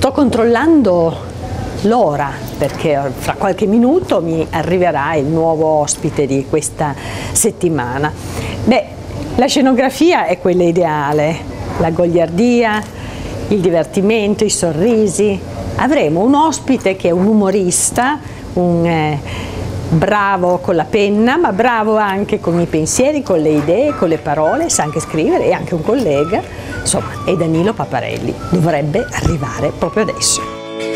Sto controllando l'ora perché fra qualche minuto mi arriverà il nuovo ospite di questa settimana. Beh, la scenografia è quella ideale, la goliardia, il divertimento, i sorrisi. Avremo un ospite che è un umorista, un bravo con la penna, ma bravo anche con i pensieri, con le idee, con le parole, sa anche scrivere, e anche un collega, insomma, è Danilo Paparelli. Dovrebbe arrivare proprio adesso.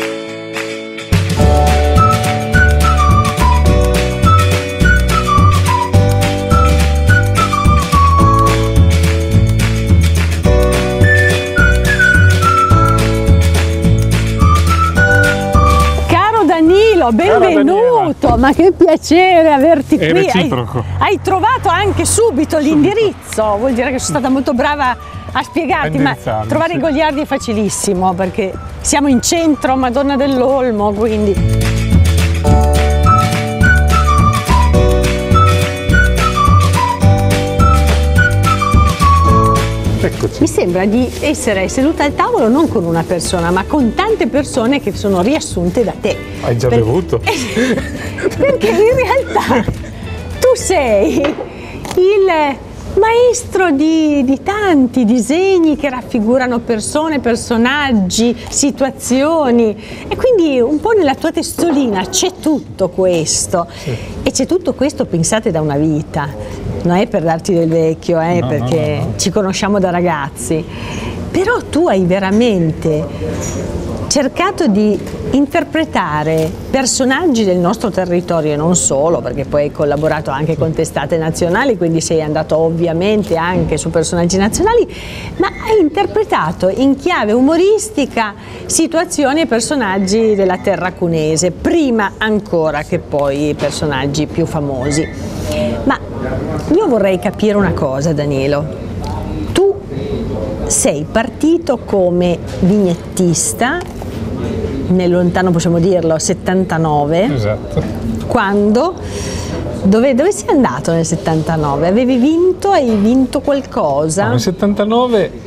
Benvenuto, ma che piacere averti qui. Reciproco. Hai trovato anche subito l'indirizzo, vuol dire che sono stata molto brava a spiegarti, ma trovare i goliardi è facilissimo perché siamo in centro a Madonna dell'Olmo, quindi... Eccoci. Mi sembra di essere seduta al tavolo non con una persona, ma con tante persone che sono riassunte da te. Hai già bevuto? Perché in realtà tu sei il maestro di tanti disegni che raffigurano persone, personaggi, situazioni, e quindi un po' nella tua testolina c'è tutto questo. Sì. E c'è tutto questo, pensate, da una vita. Non è per darti del vecchio, no, perché no. Ci conosciamo da ragazzi, però tu hai veramente cercato di interpretare personaggi del nostro territorio e non solo, perché poi hai collaborato anche con testate nazionali, quindi sei andato ovviamente anche su personaggi nazionali, ma hai interpretato in chiave umoristica situazioni e personaggi della terra cunese, prima ancora che poi i personaggi più famosi. Ma io vorrei capire una cosa, Danilo. Tu sei partito come vignettista nel lontano, possiamo dirlo, 79. Esatto. Quando? Dove sei andato nel 79? Avevi vinto? Hai vinto qualcosa? No, nel 79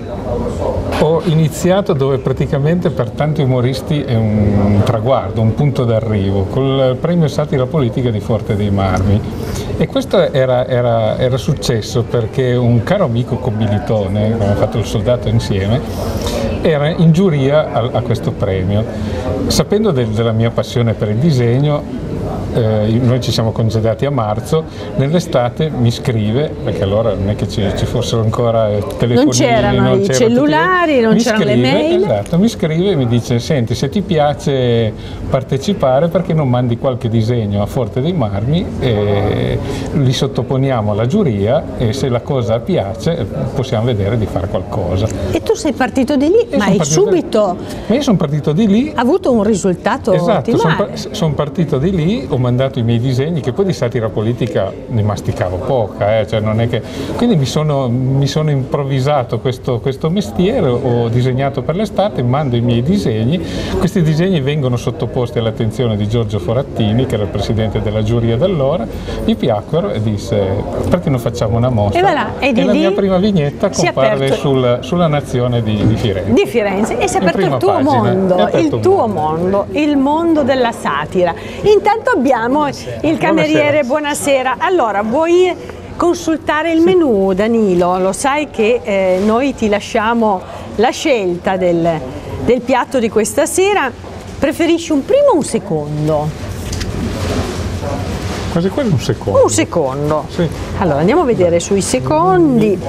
ho iniziato dove praticamente per tanti umoristi è un traguardo, un punto d'arrivo, col premio Satira Politica di Forte dei Marmi. E questo era successo perché un caro amico commilitone, abbiamo fatto il soldato insieme, era in giuria a questo premio. Sapendo della mia passione per il disegno, noi ci siamo congedati a marzo, nell'estate mi scrive, perché allora non è che ci fossero ancora telefonini, non c'erano i cellulari, non c'erano le mail. Esatto, mi scrive e mi dice: senti, se ti piace partecipare, perché non mandi qualche disegno a Forte dei Marmi e li sottoponiamo alla giuria, e se la cosa piace possiamo vedere di fare qualcosa. E tu sei partito di lì, ma hai subito... Ma io sono partito di lì. Ha avuto un risultato ottimale. Sono partito di lì, ho mandato i miei disegni, che poi di satira politica ne masticavo poca, cioè non è che... Quindi mi sono improvvisato questo mestiere, ho disegnato per l'estate, mando i miei disegni, questi disegni vengono sottoposti all'attenzione di Giorgio Forattini, che era il presidente della giuria d'allora, gli piacquero e disse: perché non facciamo una mostra? E la mia prima vignetta comparve sulla Nazione di Firenze. Di Firenze, e si è aperto il tuo mondo, il mondo della satira. Intanto abbiamo il cameriere, buonasera. Allora, vuoi consultare il menù, Danilo? Lo sai che noi ti lasciamo la scelta del piatto di questa sera. Preferisci un primo o un secondo? Quasi quello un secondo. Un secondo? Sì. Allora, andiamo a vedere sui secondi.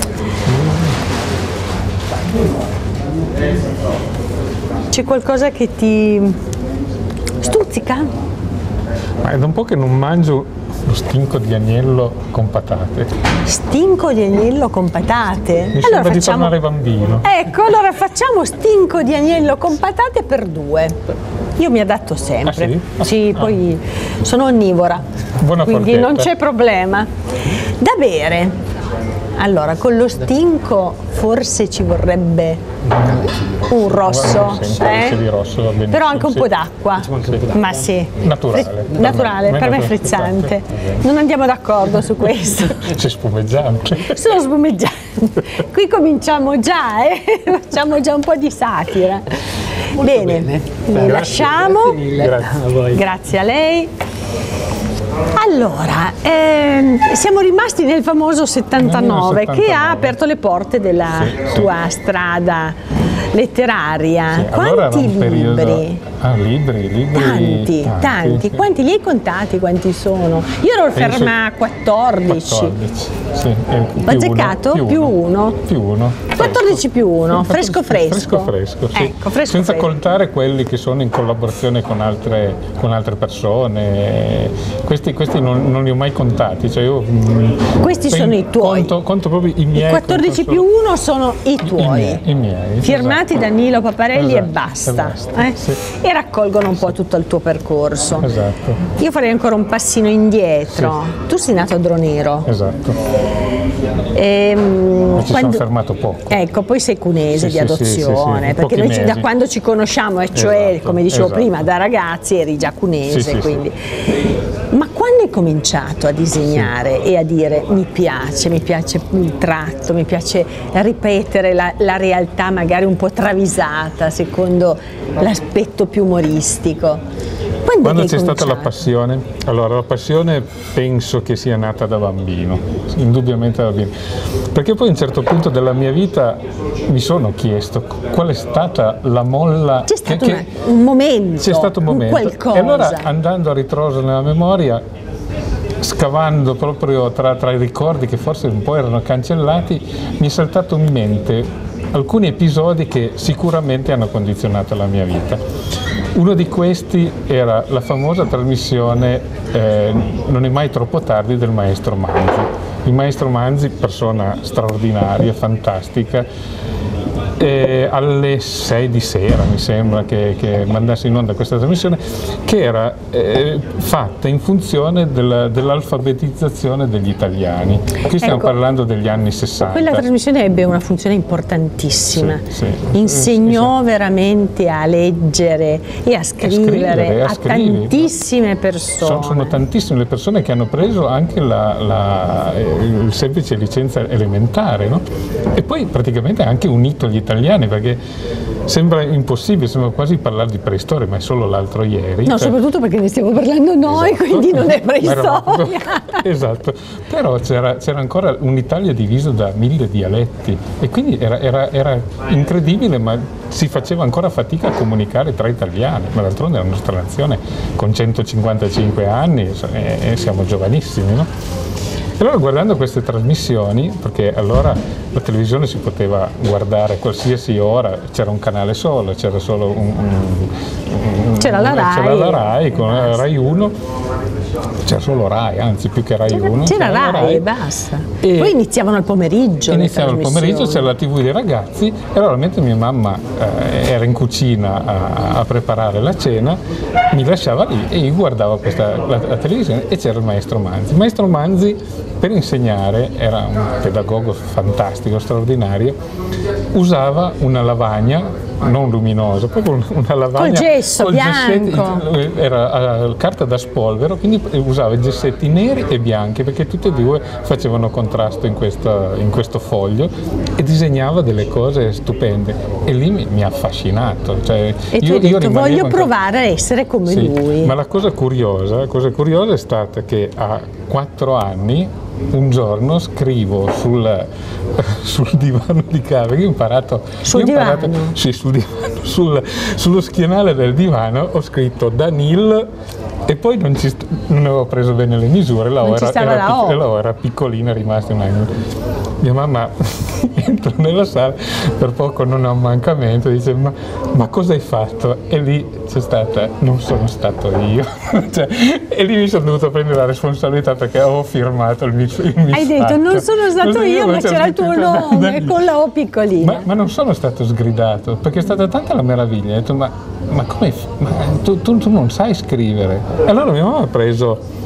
C'è qualcosa che ti stuzzica? Ma è da un po' che non mangio lo stinco di agnello con patate. Stinco di agnello con patate? Mi sembra di tornare bambino. Ecco, allora facciamo stinco di agnello con patate per 2. Io mi adatto sempre. Ah, sì? Sì, poi sono onnivora. Buona quindi forchetta. Non c'è problema. Da bere. Allora, con lo stinco forse ci vorrebbe un rosso, di rosso va benissimo, però anche un po' d'acqua, ma sì, naturale, per me è frizzante. Non andiamo d'accordo su questo. C'è spumeggiante. Sono spumeggiante. Qui cominciamo già, facciamo già un po' di satira. Bene, vi lasciamo. Grazie mille a voi. Grazie a lei. Allora, siamo rimasti nel famoso 79 che ha aperto le porte della tua strada letteraria. Sì, Quanti allora era un libri? periodo... libri. Tanti. Quanti li hai contati? Quanti sono? Io ero ferma a 14. 14, sì. Ho azzeccato? Più uno. 14 più 1, fresco. Fresco, sì. Ecco, fresco. Senza contare quelli che sono in collaborazione con altre persone. Questi non li ho mai contati. Cioè io, questi sono i tuoi. Conto proprio i miei. I 14 più 1 sono i tuoi. I miei. Firmati da Nilo Paparelli, Esatto, e basta. basta, sì. E raccolgono un po' tutto il tuo percorso. Esatto. Io farei ancora un passino indietro. Sì. Tu sei nato a Dronero. Esatto. Ma ci sono fermato poco. Ecco, poi sei cunese di adozione, sì. perché noi da quando ci conosciamo, e cioè, Esatto, come dicevo esatto. prima, da ragazzi eri già cunese, Sì. quindi. Ma quando hai cominciato a disegnare e a dire mi piace il tratto, mi piace ripetere la realtà magari un po' travisata secondo l'aspetto più umoristico? Quando c'è stata la passione? Allora, la passione penso che sia nata da bambino, indubbiamente da bambino, perché poi a un certo punto della mia vita mi sono chiesto qual è stata la molla. C'è stato un momento, c'è stato un momento. qualcosa. E allora, andando a ritroso nella memoria, scavando proprio tra i ricordi che forse un po' erano cancellati, mi è saltato in mente alcuni episodi che sicuramente hanno condizionato la mia vita. Uno di questi era la famosa trasmissione Non è mai troppo tardi del maestro Manzi. Il maestro Manzi, persona straordinaria, fantastica, alle 6 di sera mi sembra che mandasse in onda questa trasmissione, che era fatta in funzione dell'alfabetizzazione degli italiani. Qui stiamo parlando degli anni 60. Quella trasmissione ebbe una funzione importantissima, Sì. insegnò veramente a leggere e a scrivere a tantissime persone. Sono tantissime le persone che hanno preso anche il semplice licenza elementare, no? E poi praticamente ha anche unito gli italiani, perché sembra impossibile, sembra quasi parlare di preistoria, ma è solo l'altro ieri. No, soprattutto perché ne stiamo parlando noi, esatto. Quindi non è preistoria. Esatto, però c'era ancora un'Italia divisa da 1000 dialetti e quindi era incredibile, ma si faceva ancora fatica a comunicare tra italiani, ma d'altronde è la nostra nazione con 155 anni e siamo giovanissimi, no? E allora, guardando queste trasmissioni, perché allora la televisione si poteva guardare qualsiasi ora, c'era un canale solo, c'era solo c'era la RAI con Rai 1, c'era solo Rai, anzi più che Rai 1. C'era Rai e basta. Poi iniziavano al pomeriggio. Iniziavano al pomeriggio, c'era la TV dei ragazzi, e allora mentre mia mamma era in cucina a preparare la cena, mi lasciava lì e io guardavo la televisione e c'era il maestro Manzi. Il maestro Manzi, per insegnare, era un pedagogo fantastico, straordinario, usava una lavagna non luminosa, proprio una lavagna col gesso bianco, era carta da spolvero, quindi usava i gessetti neri e bianchi, perché tutti e due facevano contrasto in questo foglio, e disegnava delle cose stupende, e lì mi ha affascinato. Cioè, e tu hai detto voglio provare a essere come lui. Ma la cosa curiosa è stata che a 4 anni un giorno scrivo sul divano di casa, io ho imparato sullo schienale del divano ho scritto Danil, e poi non avevo preso bene le misure, era piccolina, è rimasta un anno. Mia mamma entra nella sala, per poco non ha un mancamento, dice ma cosa hai fatto? E lì c'è stata, non sono stato io, cioè, e lì mi sono dovuto prendere la responsabilità, perché avevo firmato il mio Hai detto non sono stato io, ma c'era il tuo nome con la O piccolina. Ma non sono stato sgridato, perché è stata tanta la meraviglia, ho detto ma come, tu non sai scrivere? E allora mia mamma ha preso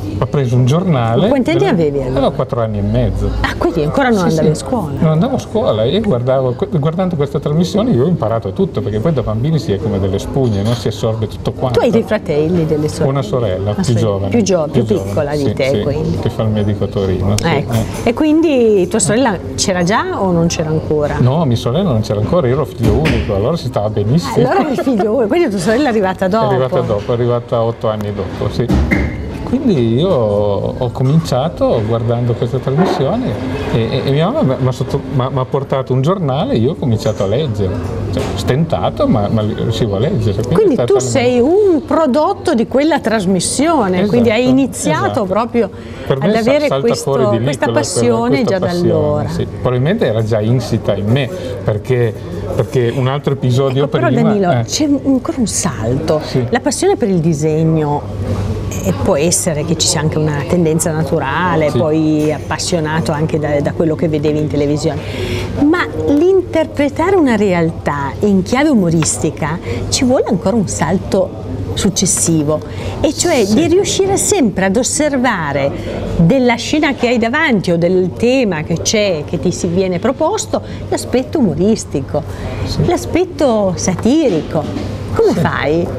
ho preso un giornale. Ma quanti anni avevi allora? Avevo 4 anni e mezzo. Ah, quindi ancora non andavi a scuola? Non andavo a scuola e guardando questa trasmissione io ho imparato tutto, perché poi da bambini si è come delle spugne, non si assorbe tutto quanto. Tu hai dei fratelli, delle sorelle? Una sorella, più giovane. Più piccola di te, sì, quindi. che fa il medico a Torino. Ecco. E quindi tua sorella c'era già o non c'era ancora? No, mia sorella non c'era ancora, io ero figlio unico, allora si stava benissimo. Allora eri figlio unico, quindi tua sorella è arrivata dopo? È arrivata 8 anni dopo, sì. Quindi io ho cominciato guardando questa trasmissione e mia mamma mi ha portato un giornale e io ho cominciato a leggere. Cioè, stentato, ma riuscivo a leggere. Quindi tu sei un prodotto di quella trasmissione, esatto, un iniziato esatto. proprio per ad avere questa passione già da allora. Sì. Probabilmente era già insita in me, perché un altro episodio prima... Però Danilo, c'è ancora un salto. Sì. La passione per il disegno, e può essere che ci sia anche una tendenza naturale, sì. poi appassionato anche da quello che vedevi in televisione, ma l'interpretare una realtà in chiave umoristica ci vuole ancora un salto successivo, e cioè di riuscire sempre ad osservare della scena che hai davanti o del tema che c'è, che ti si viene proposto, l'aspetto umoristico, l'aspetto satirico. Come fai?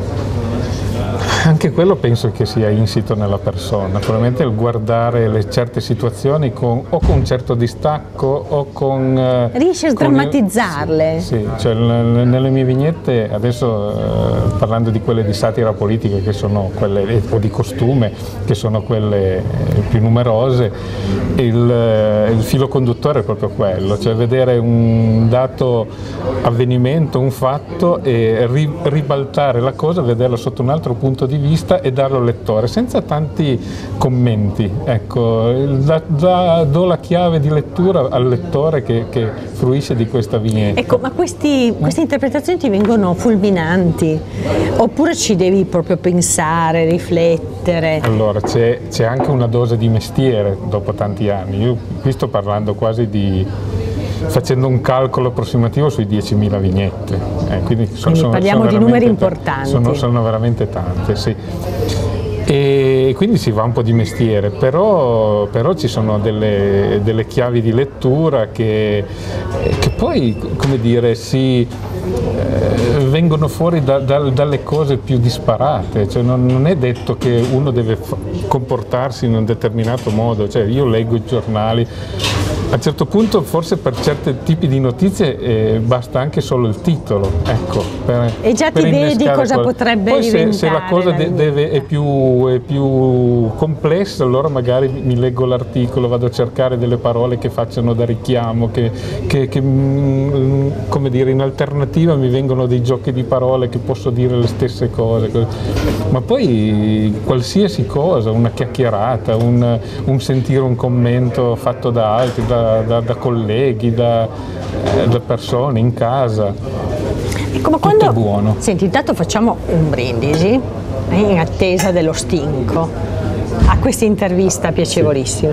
Anche quello penso che sia insito nella persona, probabilmente il guardare certe situazioni con un certo distacco o con... Riesci a sdrammatizzarle? Sì, cioè nelle mie vignette, adesso parlando di quelle di satira politica, che sono quelle, o di costume, che sono quelle più numerose, il filo conduttore è proprio quello, cioè vedere un dato avvenimento, un fatto, e ribaltare la cosa, vederla sotto un altro punto di vista e darlo al lettore senza tanti commenti. Ecco, do la chiave di lettura al lettore che fruisce di questa vignetta. Ecco, ma queste interpretazioni ti vengono fulminanti oppure ci devi proprio pensare, riflettere? Allora, c'è anche una dose di mestiere dopo tanti anni. Io qui sto parlando quasi facendo un calcolo approssimativo sui 10.000 vignette. Quindi parliamo di numeri importanti. Sono veramente tante, sì. E quindi si va un po' di mestiere, però ci sono delle chiavi di lettura che poi, come dire, vengono fuori dalle cose più disparate, cioè non è detto che uno deve comportarsi in un determinato modo, cioè io leggo i giornali, a un certo punto forse per certi tipi di notizie basta anche solo il titolo, ecco, e già ti vedi cosa potrebbe poi diventare. Se la cosa è più complessa, allora magari mi leggo l'articolo, vado a cercare delle parole che facciano da richiamo, che come dire, in alternativa mi vengono dei giochi di parole che posso dire le stesse cose, ma poi qualsiasi cosa, una chiacchierata, un sentire un commento fatto da altri, da colleghi, da persone in casa, tutto è buono. Senti, intanto facciamo un brindisi in attesa dello stinco a questa intervista piacevolissima.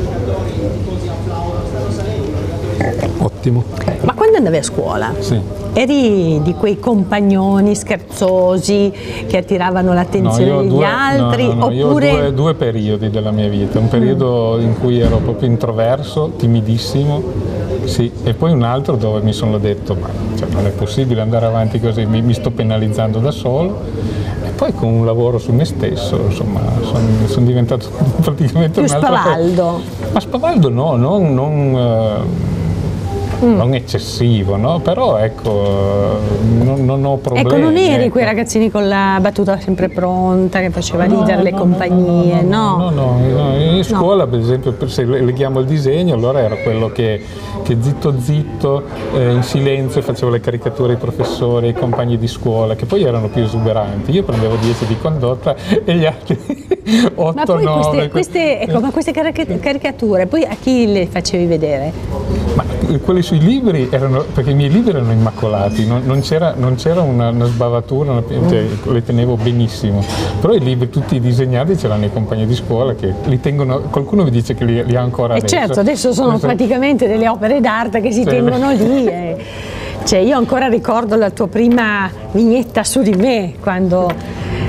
Ottimo. Ma quando andavi a scuola? Sì. Eri di quei compagnoni scherzosi che attiravano l'attenzione degli altri? No, oppure... Io ho due periodi della mia vita, un periodo in cui ero proprio introverso, timidissimo, sì, e poi un altro dove mi sono detto ma non è possibile andare avanti così, mi sto penalizzando da solo, e poi con un lavoro su me stesso, insomma, sono diventato praticamente più spavaldo. Ma spavaldo no, non eccessivo, no? Però ecco, non ho problemi. Ecco, non eri quei ragazzini con la battuta sempre pronta che faceva ridere le compagnie, no? No, in scuola per esempio, se leghiamo il disegno, allora era quello che zitto in silenzio faceva le caricature ai professori, ai compagni di scuola, che poi erano più esuberanti. Io prendevo 10 di condotta e gli altri 8, ma poi 9. Ma queste caricature, poi a chi le facevi vedere? Ma quelli sui libri erano, perché i miei libri erano immacolati, non c'era una sbavatura, cioè, le tenevo benissimo, però i libri tutti disegnati ce l'hanno i compagni di scuola che li tengono, qualcuno mi dice che li ha ancora adesso. Certo, adesso sono praticamente delle opere d'arte che si tengono lì. Cioè, io ancora ricordo la tua prima vignetta su di me, quando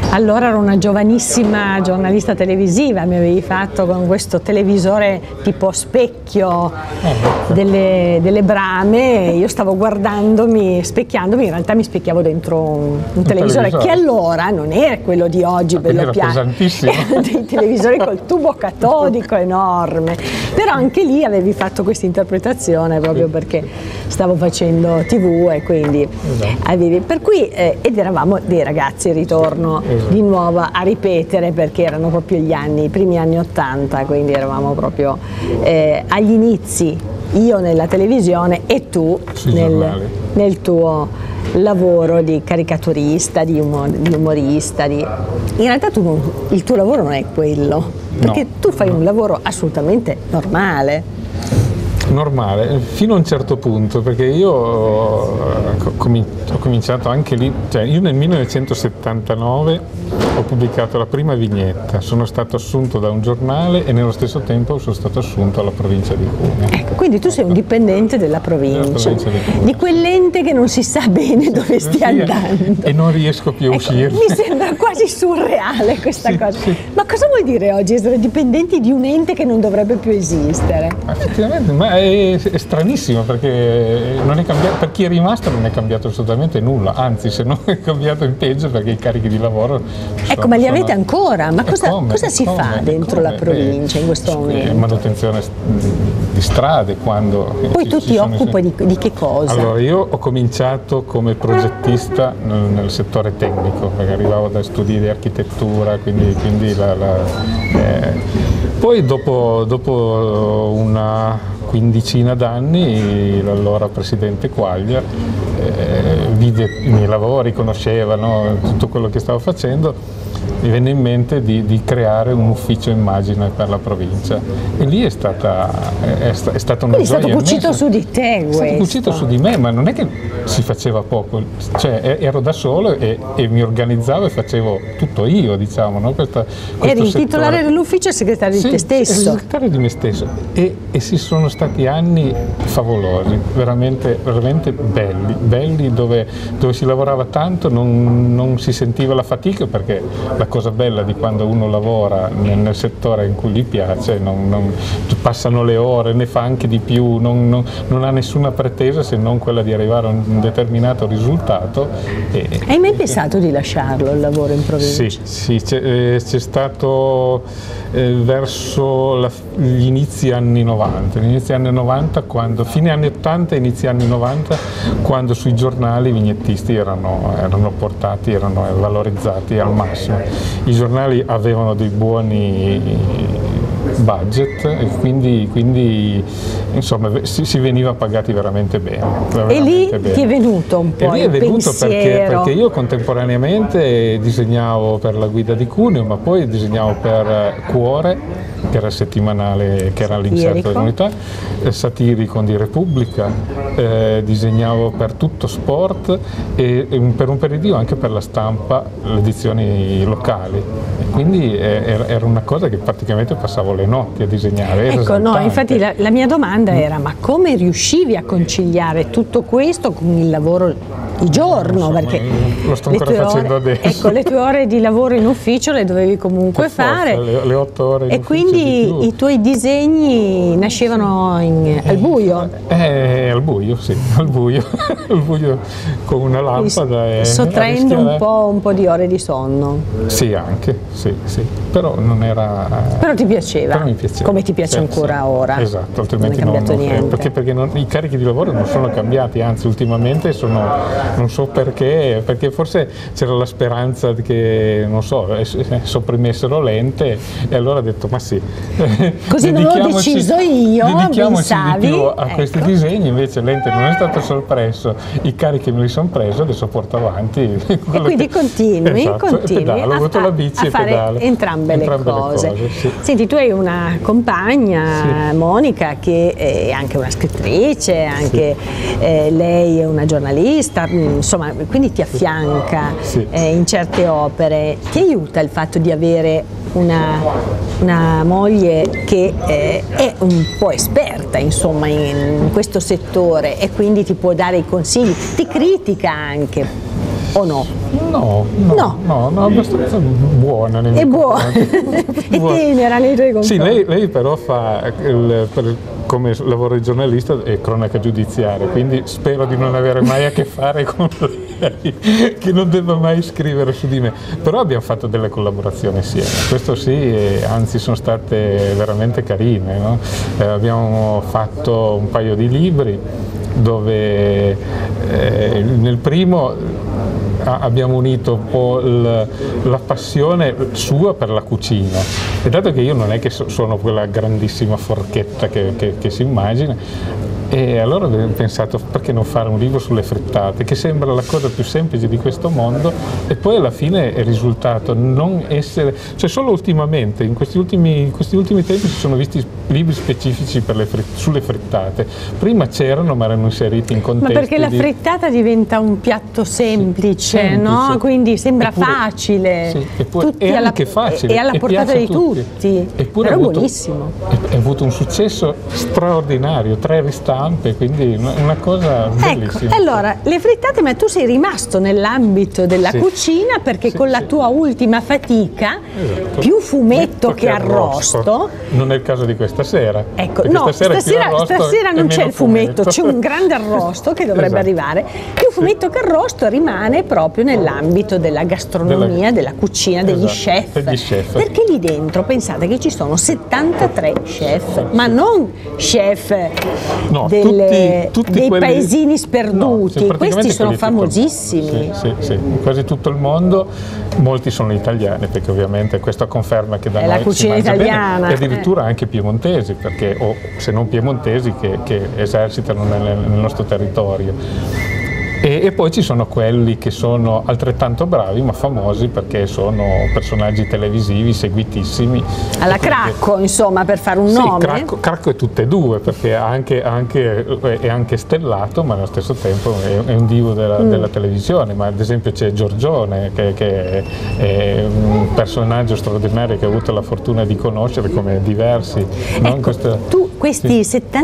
Allora ero una giovanissima giornalista televisiva, mi avevi fatto con questo televisore tipo specchio delle brame, io stavo guardandomi, specchiandomi, in realtà mi specchiavo dentro un televisore che allora non era quello di oggi, bello piano, erano dei televisori col tubo catodico enorme, però anche lì avevi fatto questa interpretazione proprio perché stavo facendo TV e quindi avevi, per cui ed eravamo dei ragazzi, ritorno di nuovo a ripetere perché erano proprio i primi anni '80, quindi eravamo proprio agli inizi, io nella televisione e tu nel tuo lavoro di caricaturista, di umorista. In realtà il tuo lavoro non è quello, perché tu fai un lavoro assolutamente normale. Normale, fino a un certo punto, perché io ho cominciato anche lì, cioè io nel 1979 ho pubblicato la prima vignetta, sono stato assunto da un giornale e nello stesso tempo sono stato assunto alla provincia di Cuneo. Ecco, quindi tu sei un dipendente della provincia di quell'ente che non si sa bene dove stia andando. E non riesco più a uscire. Mi sembra quasi surreale questa cosa. Sì. Ma cosa vuol dire oggi essere dipendenti di un ente che non dovrebbe più esistere? Effettivamente, ma è stranissimo perché non è cambiato, per chi è rimasto non è cambiato assolutamente nulla, anzi se non è cambiato in peggio perché i carichi di lavoro ma li avete ancora? Ma cosa si fa dentro la provincia in questo momento? Manutenzione di strade, quando poi tu ti occupi di che cosa? Allora io ho cominciato come progettista nel settore tecnico perché arrivavo da studi di architettura, quindi poi dopo una quindicina d'anni l'allora presidente Quaglia vide i miei lavori, conosceva tutto quello che stavo facendo, mi venne in mente di creare un ufficio immagine per la provincia e lì è stata una Quindi gioia. È stato cucito su di te questo? È stato cucito su di me, ma non è che si faceva poco, cioè ero da solo e mi organizzavo e facevo tutto io, diciamo, no? Eri il titolare dell'ufficio e segretario di te stesso? Segretario di me stesso e si sono stati anni favolosi, veramente belli dove si lavorava tanto, non si sentiva la fatica, perché la cosa bella di quando uno lavora nel settore in cui gli piace, passano le ore, ne fa anche di più, non ha nessuna pretesa se non quella di arrivare a un determinato risultato. Hai mai pensato di lasciarlo il lavoro in provincia? Sì, c'è stato verso gli inizi anni 90, fine anni 80 e inizi anni 90, quando sui giornali i vignettisti erano valorizzati al massimo. I giornali avevano dei buoni budget e quindi insomma si veniva pagati veramente bene. E lì ti è venuto un po' il pensiero? Perché io contemporaneamente disegnavo per la Guida di Cuneo, ma poi disegnavo per Cuore, che era il settimanale, che era l'inserto dell'unità, Satirico di Repubblica, disegnavo per Tutto Sport e per un periodo anche per La Stampa, le edizioni locali. Quindi era una cosa che praticamente passavo le notti a disegnare. Ecco, infatti la mia domanda era: ma come riuscivi a conciliare tutto questo con il lavoro di giorno? Perché lo sto ancora facendo adesso. Ecco, le tue ore di lavoro in ufficio le dovevi comunque fare. Le 8 ore in e quindi i tuoi disegni nascevano al buio? Al buio, sì, al buio con una lampada. Sottraendo un po' di ore di sonno? Sì, anche, sì. Però non era... Però ti piaceva? Però mi piaceva. Come ti piace ancora ora? Esatto, altrimenti non è cambiato niente. Perché i carichi di lavoro non sono cambiati, anzi ultimamente non so perché forse c'era la speranza che, non so, sopprimessero l'ente e allora ho detto ma sì. Così non l'ho deciso io, dedichiamoci di più a questi disegni, invece l'ente non è stato soppresso, i carichi me li sono preso, adesso porto avanti. E quindi continui pedalo, ho avuto la bici e pedalo. Entrambe le cose. Sì. Senti, tu hai una compagna, Monica, che è anche una scrittrice, anche lei è una giornalista, insomma, quindi ti affianca in certe opere. Ti aiuta il fatto di avere una moglie che è un po' esperta, insomma, in questo settore e quindi ti può dare i consigli, ti critica anche? o no? No, abbastanza buona. È buona, è tenera nei tuoi confronti. Sì, lei però fa, come lavoro di giornalista, è cronaca giudiziaria, quindi spero di non avere mai a che fare con lei, che non debba mai scrivere su di me. Però abbiamo fatto delle collaborazioni insieme, questo sì, e anzi sono state veramente carine, no? Abbiamo fatto un paio di libri dove nel primo abbiamo unito un po' la passione sua per la cucina, e dato che io non è che sono quella grandissima forchetta che si immagina, e allora ho pensato, perché non fare un libro sulle frittate, che sembra la cosa più semplice di questo mondo, e poi alla fine è risultato non essere, cioè solo ultimamente, in questi ultimi tempi si sono visti libri specifici per sulle frittate. Prima c'erano, ma erano inseriti in contesti. Ma perché la frittata diventa un piatto semplice, no? Quindi sembra facile. Sì, è anche facile. È alla portata di tutti. Eppure però buonissimo. Ha avuto un successo straordinario, 3 ristampe, quindi una cosa bellissima. Ecco, allora, le frittate, ma tu sei rimasto nell'ambito della cucina, perché con la tua ultima fatica, più fumetto che arrosto. Non è il caso di questa sera. Ecco, no, stasera non c'è il fumetto, c'è un grande arrosto che dovrebbe arrivare. Più fumetto che arrosto rimane proprio nell'ambito della gastronomia, della cucina, degli chef. Perché lì dentro pensate che ci sono 73 chef, ma non chef dei paesini sperduti, questi sono famosissimi. Sì, quasi tutto il mondo, molti sono italiani, perché ovviamente questo conferma che da noi la cucina si mangia italiana, bene, e addirittura anche piemontesi, perché, o se non piemontesi, che esercitano nel nostro territorio. E poi ci sono quelli che sono altrettanto bravi ma famosi perché sono personaggi televisivi seguitissimi. Alla Cracco, insomma, per fare un nome. Cracco è tutte e due, perché è anche stellato, ma allo stesso tempo è un divo della televisione. Ma ad esempio c'è Giorgione, che è un personaggio straordinario che ho avuto la fortuna di conoscere, come diversi. Ecco, tu questi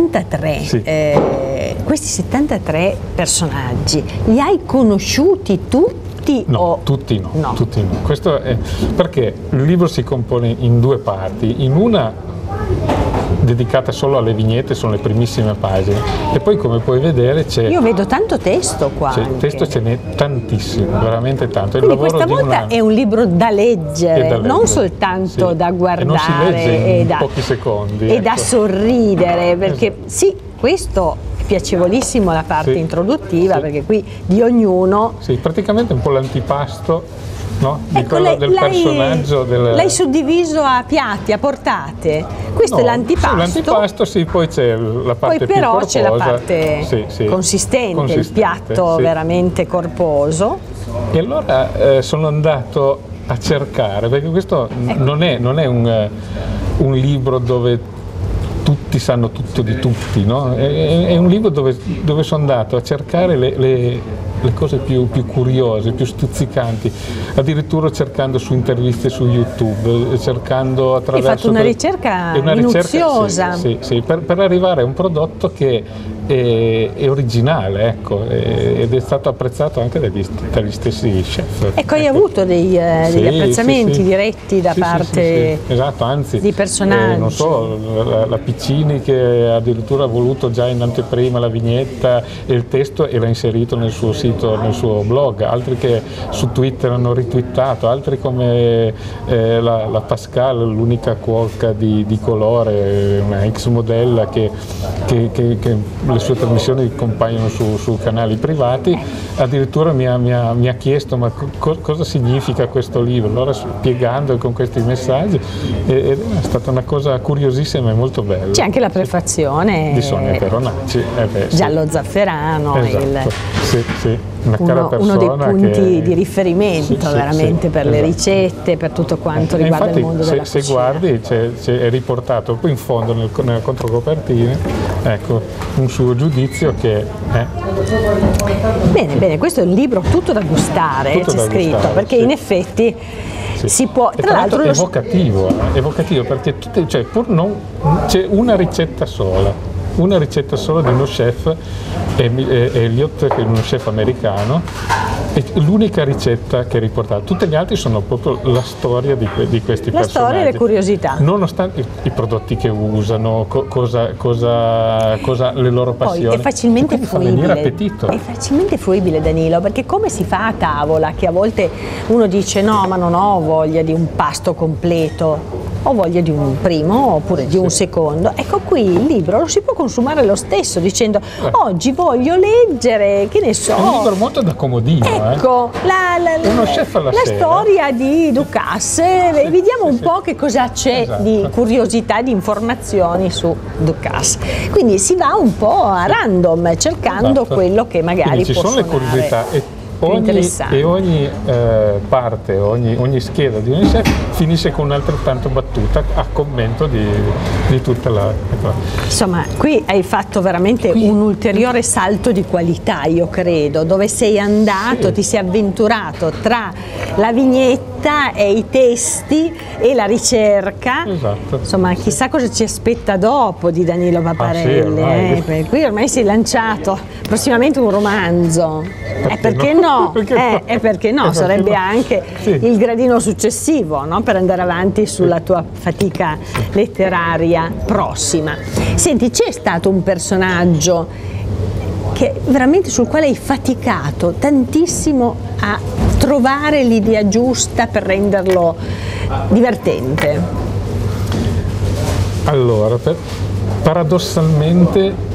73 questi 73 personaggi li hai conosciuti tutti? No, tutti no. Questo è perché il libro si compone in 2 parti, in una dedicata solo alle vignette, sono le primissime pagine, e poi, come puoi vedere, c'è... Io vedo tanto testo qua. Testo ce n'è tantissimo, veramente tanto. Quindi questa volta è un libro da leggere, non soltanto da guardare e non si legge in pochi secondi, e da sorridere, perché questo è piacevolissimo, la parte introduttiva, perché qui di ognuno... Sì, praticamente un po' l'antipasto, no? Di quello del personaggio. L'hai suddiviso a piatti, a portate. Questo è l'antipasto. Sì, l'antipasto, poi c'è la parte poi però più corposa. C'è la parte consistente, il piatto veramente corposo. E allora sono andato a cercare, perché questo non è un libro dove tutti sanno tutto di tutti, no? È un libro dove sono andato a cercare le cose più curiose, più stuzzicanti, addirittura cercando su interviste su YouTube, cercando attraverso... Hai fatto una ricerca minuziosa. Sì, per arrivare a un prodotto che è originale, ecco, ed è stato apprezzato anche dagli stessi chef. Ecco, hai avuto degli apprezzamenti diretti da parte esatto, anzi, di personaggi. Non so, la Piccini, che addirittura ha voluto già in anteprima la vignetta e il testo e l'ha inserito nel suo sito, nel suo blog, altri che su Twitter hanno ritwittato, altri come la Pascal, l'unica cuoca di colore, una ex modella che le sue trasmissioni compaiono su canali privati, addirittura mi ha chiesto ma cosa significa questo libro, allora spiegando con questi messaggi, ed è stata una cosa curiosissima e molto bella. C'è anche la prefazione di Sonia Peronacci, giallo zafferano, uno dei punti di riferimento veramente per le ricette, per tutto quanto riguarda il mondo della cucina. Se guardi è riportato poi in fondo nella controcopertina, ecco, un suo giudizio che è... Bene, questo è un libro tutto da gustare, c'è scritto, perché in effetti si può, tra l'altro è evocativo perché c'è una ricetta sola di uno chef, Elliott, che è uno chef americano, È l'unica ricetta che è riportata, tutte le altre sono proprio la storia di questi personaggi. La storia e le curiosità. Nonostante i prodotti che usano, cosa le loro passioni. Poi è facilmente fa venire appetito. È facilmente fruibile, Danilo, perché come si fa a tavola, che a volte uno dice no, ma non ho voglia di un pasto completo, ho voglia di un primo oppure di un secondo. Ecco, qui il libro lo si può consumare lo stesso dicendo oggi voglio leggere, che ne so. È un libro molto da comodino. Ecco, uno chef alla la sera. Storia di Ducasse, vediamo un po' che cosa c'è di curiosità, di informazioni su Ducasse. Quindi si va un po' a random, cercando quello che magari ci può sono le curiosità e ogni parte, ogni scheda di ogni chef finisce con un'altrettanto battuta a commento di tutta la... Insomma, qui hai fatto veramente un ulteriore salto di qualità, io credo, dove sei andato, ti sei avventurato tra la vignetta e i testi e la ricerca. Esatto. Insomma, chissà cosa ci aspetta dopo di Danilo Paparelli. Qui ormai si è lanciato prossimamente un romanzo. Perché no? Perché no? Sarebbe anche il gradino successivo, no? Per andare avanti sulla tua fatica letteraria prossima. Senti, c'è stato un personaggio sul quale hai faticato tantissimo a trovare l'idea giusta per renderlo divertente? Allora, paradossalmente,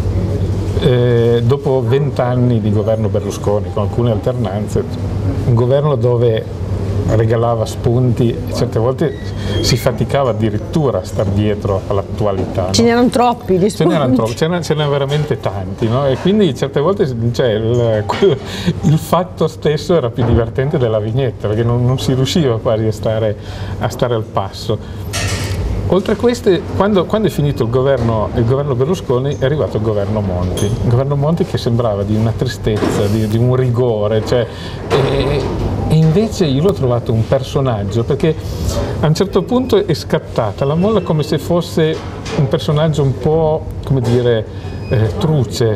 dopo 20 anni di governo Berlusconi, con alcune alternanze, un governo dove regalava spunti e certe volte si faticava addirittura a star dietro all'attualità. Ce n'erano troppi di spunti. Ce n'erano veramente tanti, no? E quindi certe volte il fatto stesso era più divertente della vignetta, perché non si riusciva quasi a stare al passo. Oltre a queste, quando è finito il governo Berlusconi, è arrivato il governo Monti che sembrava di una tristezza, di un rigore, e invece io l'ho trovato un personaggio, perché a un certo punto è scattata la molla come se fosse un personaggio un po', come dire, truce,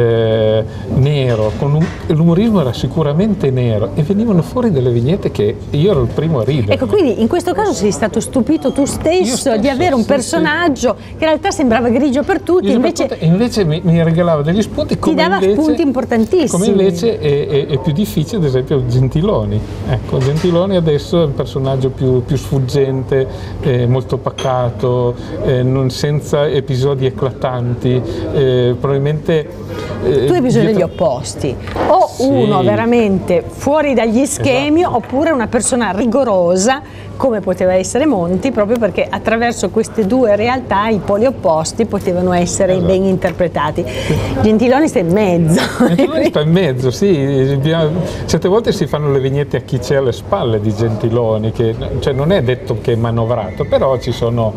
nero, l'umorismo era sicuramente nero e venivano fuori delle vignette che io ero il primo a ridere. Ecco, quindi in questo caso sei stato stupito tu stesso di avere un personaggio che in realtà sembrava grigio per tutti, invece mi regalava degli spunti, ti dava spunti importantissimi. Come invece è più difficile, ad esempio, Gentiloni. Ecco, Gentiloni adesso è un personaggio più sfuggente, molto pacato, senza episodi eclatanti. Probabilmente tu hai bisogno degli opposti, o uno veramente fuori dagli schemi, oppure una persona rigorosa come poteva essere Monti, proprio perché attraverso queste due realtà i poli opposti potevano essere ben interpretati. Gentiloni sta in mezzo. Gentiloni sta in mezzo, sì. Certe volte si fanno le vignette a chi c'è alle spalle di Gentiloni, che non è detto che è manovrato, però ci sono,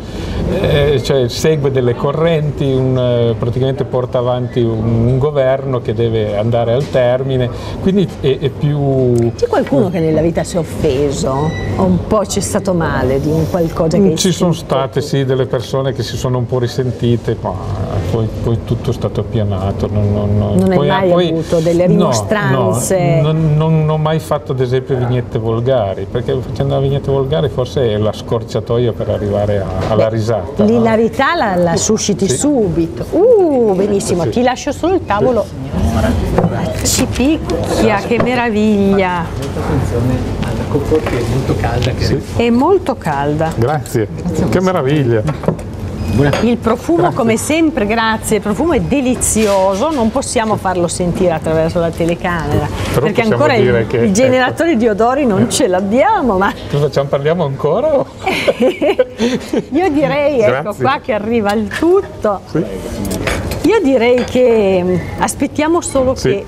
segue delle correnti, praticamente porta avanti un governo che deve andare al termine, quindi è più... C'è qualcuno che nella vita si è offeso o un po' c'è stato male di un qualcosa che ci sono state delle persone che si sono un po' risentite, ma poi tutto è stato appianato. Non hai mai avuto delle rimostranze? No, non ho mai fatto ad esempio vignette volgari, perché facendo la vignetta volgare forse è la scorciatoia per arrivare alla risata. L'ilarità la susciti subito. Benissimo, ti lascio solo il tavolo. Ci picchia, che meraviglia! Alla coco che è molto calda. È molto calda. Grazie, che meraviglia! Il profumo, come sempre, grazie, il profumo è delizioso, non possiamo farlo sentire attraverso la telecamera, però perché ancora il generatore di odori non ce l'abbiamo. Ma cosa facciamo, parliamo ancora? Io direi, ecco qua che arriva il tutto. Io direi che aspettiamo solo che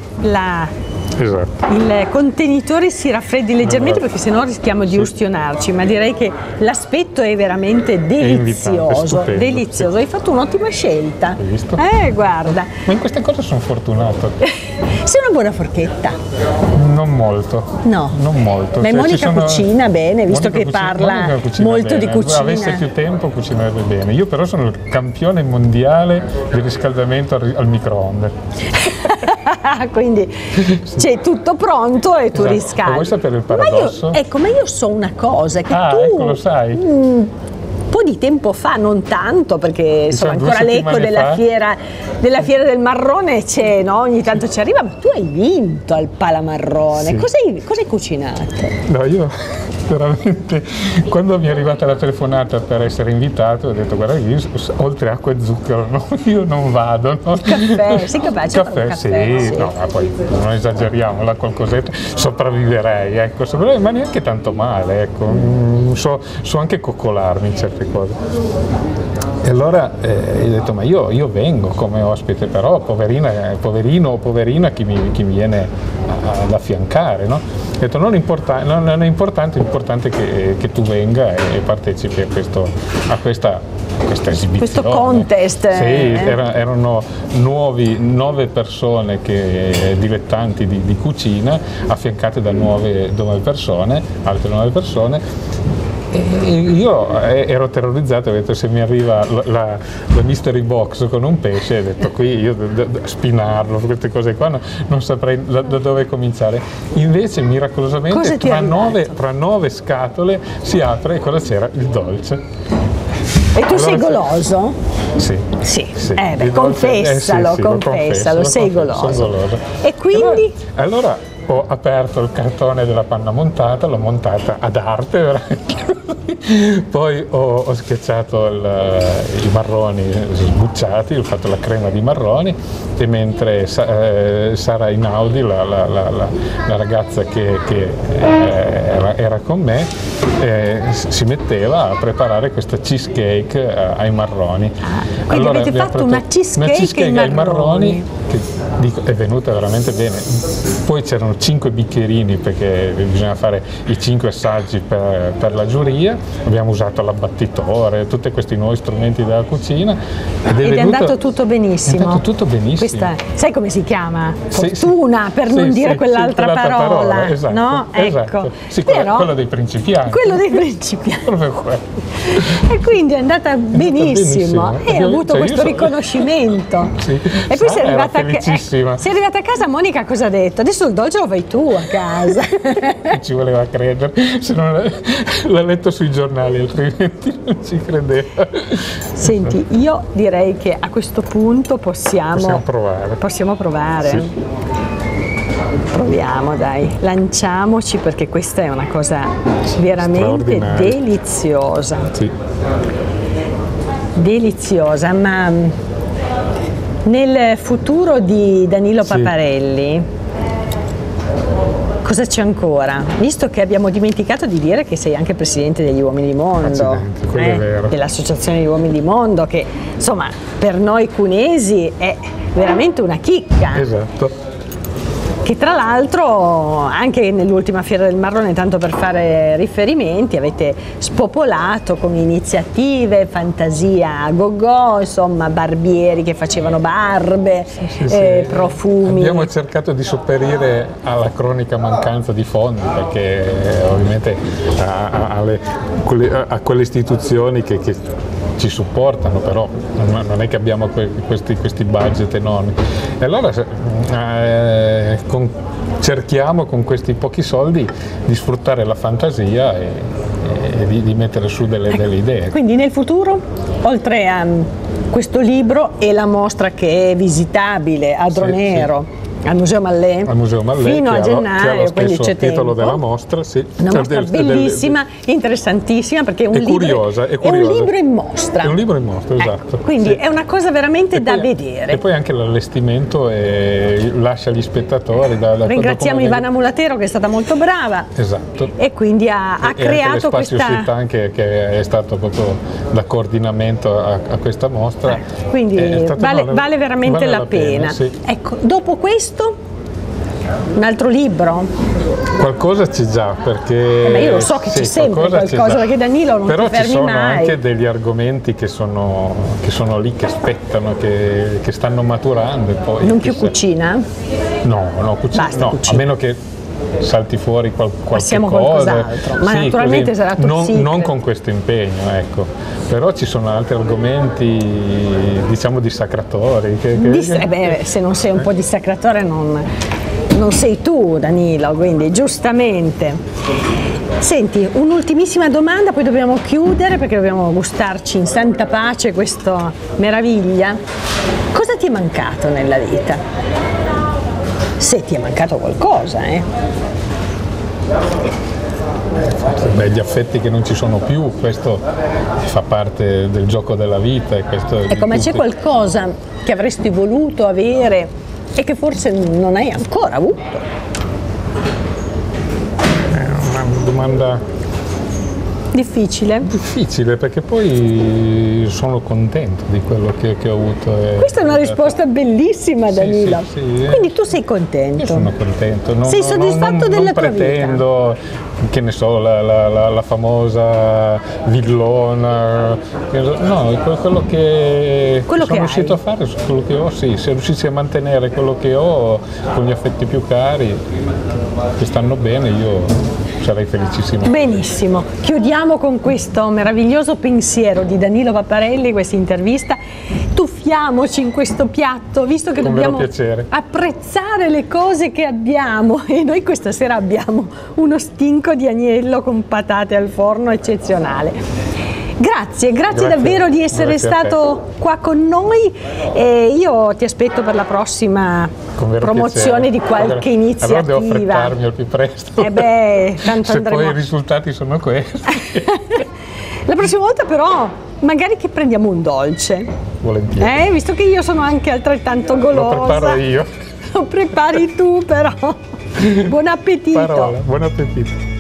il contenitore si raffreddi leggermente, perché sennò rischiamo di ustionarci, ma direi che l'aspetto è veramente delizioso, delizioso. Hai fatto un'ottima scelta. Hai visto? Guarda. Ma in queste cose sono fortunato. Sei una buona forchetta? Non molto. No. Non molto. Beh, Monica cucina bene, visto che parla molto di cucina. Se avesse più tempo cucinerebbe bene. Io però sono il campione mondiale di riscaldamento al microonde. quindi c'è tutto pronto e tu riscaldi. Ma vuoi sapere il paradosso? Ma io so una cosa, che tu ecco, lo sai. un po' di tempo fa, non tanto, perché insomma Diciamo, ancora l'eco 2 settimane della fiera del marrone c'è, no? Ogni tanto ci arriva, ma tu hai vinto al Palamarrone. Sì. Cos'hai cucinato? No, io veramente, quando mi è arrivata la telefonata per essere invitato, ho detto: guarda, io oltre acqua e zucchero, no, io non vado. No? Il caffè, sei capace di fare un caffè? Sì, no, ma poi non esageriamo, la qualcosetta sopravviverei, ecco, ma neanche tanto male, ecco. So anche coccolarmi in certe cose. E allora ho detto: ma io vengo come ospite, però poverino o poverina chi mi viene ad affiancare, no? Ho detto: non è importante, è importante che tu venga e partecipi a questa esibizione. Questo contest. Sì, erano 9 persone dilettanti di cucina, affiancate da altre 9 persone. E io ero terrorizzato, ho detto: se mi arriva la mystery box con un pesce, ho detto: qui io spinarlo, queste cose qua, non saprei da dove cominciare. Invece miracolosamente tra 9 scatole si apre e cosa c'era? Il dolce. E tu sei goloso? Sì. Confessalo, sei goloso. E quindi? Allora ho aperto il cartone della panna montata, l'ho montata ad arte veramente. Poi ho schiacciato i marroni sbucciati, ho fatto la crema di marroni, e mentre Sara Inaudi, la ragazza che era con me, si metteva a preparare questa cheesecake ai marroni. Quindi allora, avete fatto una cheesecake ai marroni che è venuta veramente bene. Poi c'erano 5 bicchierini, perché bisogna fare i 5 assaggi per la giuria. Abbiamo usato l'abbattitore, tutti questi nuovi strumenti della cucina, ed è andato tutto benissimo. È andato tutto benissimo. Questa, sai come si chiama? Fortuna, per non dire quell'altra parola. Esatto, no? esatto. Ecco. Sì, però, quello dei principianti. Quello dei principianti. Proprio quello. E quindi è andata benissimo. E ha avuto questo riconoscimento. Sì. E poi sei arrivata a casa, Monica cosa ha detto? Adesso il dolce lo fai tu a casa. Ci voleva credere, se non l'ha letto sui giornali, altrimenti non ci credeva. Senti, io direi che a questo punto possiamo provare. Sì. Proviamo, dai, lanciamoci, perché questa è una cosa veramente deliziosa. Sì. Deliziosa, ma nel futuro di Danilo Paparelli cosa c'è ancora? Visto che abbiamo dimenticato di dire che sei anche presidente degli Uomini di Mondo, è vero. dell'Associazione degli Uomini di Mondo, che insomma per noi cunesi è veramente una chicca. Esatto. Che tra l'altro anche nell'ultima Fiera del Marrone, tanto per fare riferimenti, avete spopolato con iniziative, fantasia a go-go, insomma barbieri che facevano barbe, profumi. Abbiamo cercato di sopperire alla cronica mancanza di fondi, perché ovviamente a quelle istituzioni che ci supportano, però non è che abbiamo questi budget enormi. E allora cerchiamo con questi pochi soldi di sfruttare la fantasia e di mettere su delle idee. Quindi nel futuro, oltre a questo libro e la mostra che è visitabile a Dronero, al Museo Mallè, fino a gennaio, quindi c'è tempo. Titolo della mostra, sì. Una mostra bellissima, interessantissima, perché è un libro in mostra. È un libro in mostra, esatto. Quindi è una cosa veramente da vedere. E poi anche l'allestimento lascia gli spettatori. Ringraziamo Ivana Mulatero, che è stata molto brava. Esatto. E quindi ha creato questa... Città anche, che è stato proprio da coordinamento a questa mostra. Quindi vale veramente la pena. Sì. Ecco, dopo questo un altro libro? Qualcosa c'è già, perché... ma io lo so che c'è sempre qualcosa, perché Danilo non però ti fermi mai. Però ci sono anche degli argomenti che sono lì, che aspettano, che stanno maturando. E poi non più cucina? No, cucina no, cucina. A meno che salti fuori qualche Passiamo cosa. qualcos'altro, ma naturalmente così, sarà top secret. non con questo impegno, ecco. Però ci sono altri argomenti, diciamo, dissacratori. Se non sei un po' dissacratore non sei tu, Danilo, quindi giustamente. Senti, un'ultimissima domanda, poi dobbiamo chiudere perché dobbiamo gustarci in santa pace questa meraviglia. Cosa ti è mancato nella vita? Se ti è mancato qualcosa, Beh, gli affetti che non ci sono più, questo fa parte del gioco della vita. Ecco, ma c'è qualcosa che avresti voluto avere e che forse non hai ancora avuto? Una domanda difficile, perché poi sono contento di quello che ho avuto. Questa è una risposta bellissima, Danilo. Sì. Quindi tu sei contento? Io sono contento. Sei soddisfatto della tua vita? Non pretendo, che ne so, la famosa villona. No, quello che sono riuscito a fare, quello che ho, sì. Se riuscissi a mantenere quello che ho con gli affetti più cari, che stanno bene, io sarei felicissimo. Benissimo, chiudiamo con questo meraviglioso pensiero di Danilo Paparelli, questa intervista. Tuffiamoci in questo piatto, visto che dobbiamo apprezzare le cose che abbiamo, e noi questa sera abbiamo uno stinco di agnello con patate al forno eccezionale. Grazie davvero di essere stato qua con noi, e io ti aspetto per la prossima promozione di qualche iniziativa. Allora devo affrettarmi al più presto. Tanto se andremo... poi i risultati sono questi. La prossima volta però magari che prendiamo un dolce. Volentieri. Visto che io sono anche altrettanto golosa. Lo preparo io. Lo prepari tu però. Buon appetito. Buon appetito.